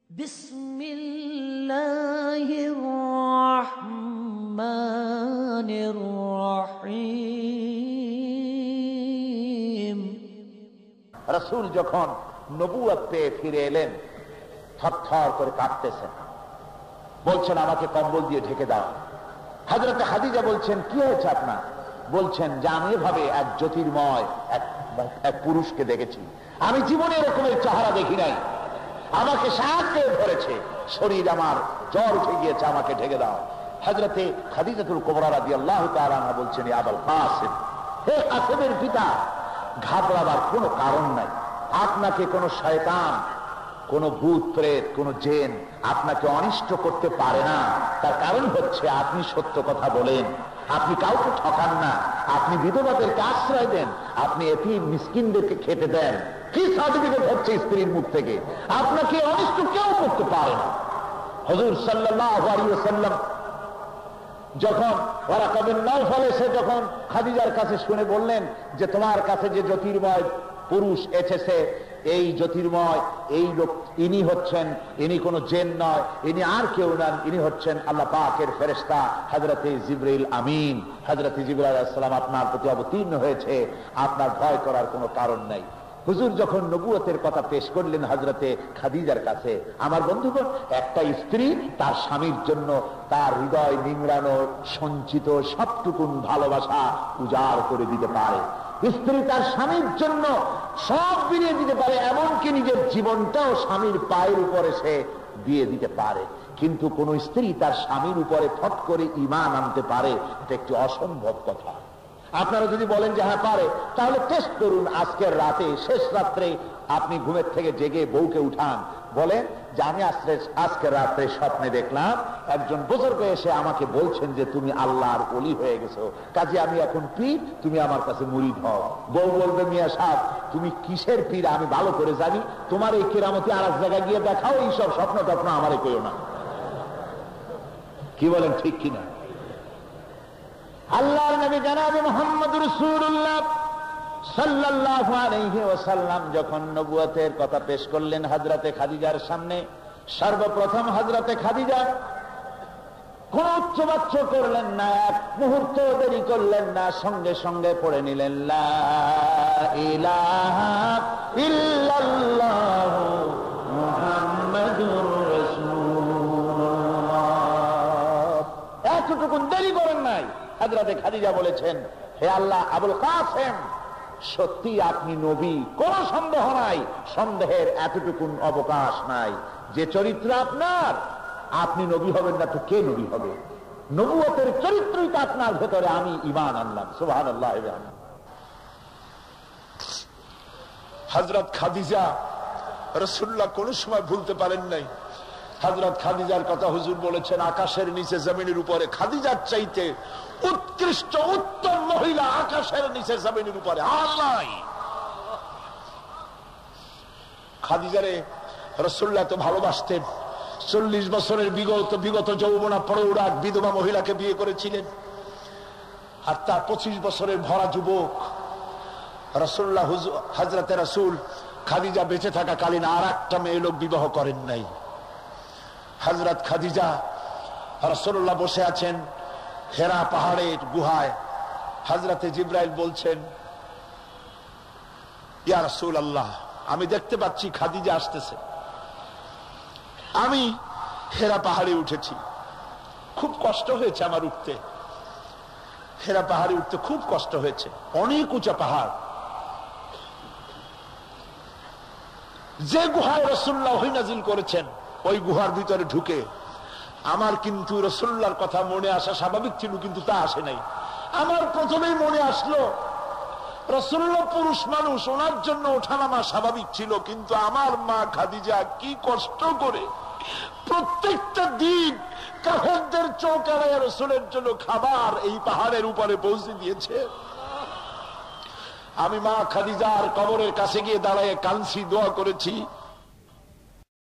বিসমিল্লাহির রহমানির রহিম। রাসূল যখন নবুয়ত পেয়ে ফিরে এলেন, থরথর করে কাঁপতেছেন, বলছেন আমাকে কম্বল দিয়ে ঢেকে দাও। হযরত খাদিজা বলছেন কি হয়েছে আপনার? বলছেন যে আমি এভাবে এক জ্যোতির্ময় এক পুরুষকে দেখেছি, আমি জীবনে এরকমের চেহারা দেখি নাই, আমাকে সাহায্য ধরেছে, শরীর আমার জ্বর উঠে গিয়েছে, আমাকে ঢেকে দাও। হযরতে খাদিজাতুল কুবরা রাদিয়াল্লাহু তাআলা আনহা বলছেন, ইয়া আবুল কাসিম, হে কাসিমের পিতা, ঘাবড়াবার কোনো কারণ নাই। আপনাকে কোনো শয়তান, কোন ভূত প্রেত, কোন জিন আপনাকে অনিষ্ট করতে পারে না। তার কারণ হচ্ছে আপনি সত্য কথা বলেন, আপনি কাউকে ঠকান না, আপনি বিধবাদেরকে আশ্রয় দেন, আপনি এতিম মিসকিনদেরকে খেতে দেন। কি সার্টিফিকেট হচ্ছে স্ত্রীর মুখ থেকে? আপনাকে অনিষ্ট কেউ করতে পারে না। হুজুর সাল্লাল্লাহু আলাইহি ওয়াসাল্লাম যখন ওয়ারাকা বিন নাওফাল এসে যখন খাদিজার কাছে শুনে বললেন যে তোমার কাছে যে জ্যোতির্ময় পুরুষ এসেছে, এই জ্যোতির্ময় এই লোক, ইনি হচ্ছেন, ইনি কোন জিন নয়, ইনি আর কেউ নন, ইনি হচ্ছেন আল্লাহ পাকের ফেরেশতা হযরতে জিবরাইল আমিন। হযরতে জিবরাইল আলাইহিস সালাম আপনার প্রতি অবতীর্ণ হয়েছে, আপনার ভয় করার কোনো কারণ নাই। হুজুর যখন নবুয়তের কথা পেশ করলেন হযরতে খাদিজার কাছে, আমার বন্ধুগণ, একটা স্ত্রী তার স্বামীর জন্য তার হৃদয় নিংড়ানো সঞ্চিত সবটুকুন ভালোবাসা উজাড় করে দিতে পারে। স্ত্রী তার স্বামীর জন্য সব বিলিয়ে দিতে পারে, এমনকি নিজের জীবনটাও স্বামীর পায়ের উপরে সে দিয়ে দিতে পারে। কিন্তু কোন স্ত্রী তার স্বামীর উপরে ফট করে ঈমান আনতে পারে, এটা একটি অসম্ভব কথা। আপনারা যদি বলেন যে হ্যাঁ পারে, তাহলে টেস্ট করুন। আজকের রাতে, শেষ রাত্রে আপনি ঘুমের থেকে জেগে বউকে উঠান, বলেন যে আমি আজকের রাত্রে স্বপ্নে দেখলাম একজন বুজুর্গ এসে আমাকে বলছেন যে তুমি আল্লাহর ওলি হয়ে গেছো, কাজে আমি এখন পীর, তুমি আমার কাছে মুরিদ হও। বউ বলবে মিয়া সাহেব তুমি কিসের পীর আমি ভালো করে জানি, তোমার এই কেরামতি আর এক জায়গায় গিয়ে দেখাও, এইসব স্বপ্ন টপ্ন আমারে কইও না। কি বলেন, ঠিক কিনা? আল্লাহর নবী জনাবে মুহাম্মদ রাসূলুল্লাহ সাল্লাল্লাহু আলাইহি ওয়াসাল্লাম যখন নবুয়তের কথা পেশ করলেন হযরতে খাদিজার সামনে, সর্বপ্রথম হযরতে খাদিজা কোন উচ্চবাচ্য করলেন না, এক মুহূর্ত দেরি করলেন না, সঙ্গে সঙ্গে পড়ে নিলেন লা ইলাহা ইল্লাল্লাহু মুহাম্মাদুর রাসূলুল্লাহ। এতটুকু দেরি করেন নাই। হযরতে খাদিজা বলেছেন, হে আল্লাহ আবুল কাসেম, সত্যি আপনি নবী, কোন সন্দেহ নাই, সন্দেহের এতটুকুন অবকাশ নাই। যে চরিত্র আপনার, আপনি নবী হবেন না তো কে নবী হবে? নবুয়তের চরিত্রই তো আপনার ভেতরে, আমি ঈমান আনলাম। সুবহানাল্লাহ। হযরত খাদিজা রাসূলুল্লাহ কোন সময় ভুলতে পারেন নাই। হযরত খাদিজার কথা হুজুর বলেছেন, আকাশের নিচে জমিনের উপরে খাদিজার চাইতে উৎকৃষ্ট উত্তম মহিলা আকাশের নিচে জমিনের উপরে আর নাই। খাদিজারে রাসূলুল্লাহ তো ভালোবাসতেন। 40 বছরের বিগত যৌবনা প্রৌঢ় এক বিধবা মহিলাকে বিয়ে করেছিলেন, আর তার 25 বছরের ভরা যুবক রাসূলুল্লাহ হযরতে রাসূল খাদিজা বেঁচে থাকাকালীন আর একটা মেয়ে লোক বিবাহ করেন নাই। হযরত খাদিজা রাসূলুল্লাহ বসে আছেন হেরা পাহাড়ের গুহায়, হযরতে জিবরাইল বলছেন, ইয়া রাসূলুল্লাহ, আমি দেখতে পাচ্ছি খাদিজা আসতেছে, আমি হেরা পাহাড়ে উঠেছি, খুব কষ্ট হয়েছে আমার উঠতে, হেরা পাহাড়ে উঠতে খুব কষ্ট হয়েছে, অনেক উঁচা পাহাড়। যে গুহায় রাসূলুল্লাহ ওহী নাযিল করেছেন, ওই গুহার ভিতরে ঢুকে আমার কিন্তু রাসূলুল্লাহর কথা মনে আসা স্বাভাবিক ছিল, কিন্তু তা আসে নাই। আমার প্রথমেই মনে আসলো রাসূলুল্লাহ পুরুষ মানুষ, ওনার জন্য ওঠানামা স্বাভাবিক ছিল, কিন্তু আমার মা খাদিজা কি কষ্ট করে প্রত্যেকটা দিন কাফেরদের চোখ এড়ায় রাসূলের জন্য খাবার এই পাহাড়ের উপরে পৌঁছে দিয়েছে। আমি মা খাদিজার কবরের কাছে গিয়ে দাঁড়ায় কাঁদছি, দোয়া করেছি,